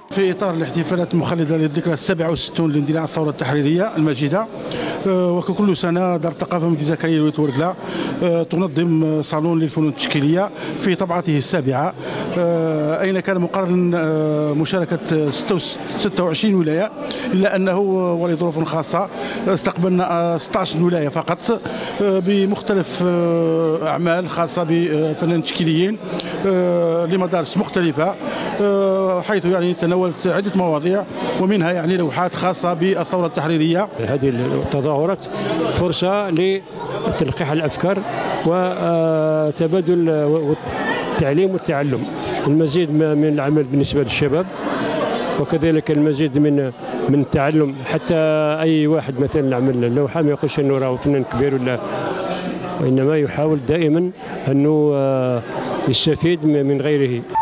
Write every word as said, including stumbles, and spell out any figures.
في إطار الاحتفالات المخلدة للذكرى السابعة والستون لاندلاع الثورة التحريرية المجيدة، وككل سنة دار الثقافة مدينة زكريا الوليد ورقلة تنظم صالون للفنون التشكيلية في طبعته السابعة، أين كان مقرر مشاركة ستة وعشرين ولاية، إلا أنه ولظروف خاصة استقبلنا ستة عشر ولاية فقط بمختلف أعمال خاصة بفنانين تشكيليين لمدارس مختلفة، حيث يعني تناولت عدة مواضيع ومنها يعني لوحات خاصة بالثورة التحريرية. هذه التظاهرات فرصة لتلقيح الأفكار وتبادل التعليم والتعلم، المزيد من العمل بالنسبة للشباب، وكذلك المزيد من من التعلم، حتى أي واحد مثلا يعمل لوحة ما يقولش أنه راه فنان كبير ولا، وإنما يحاول دائما أنه يستفيد من غيره.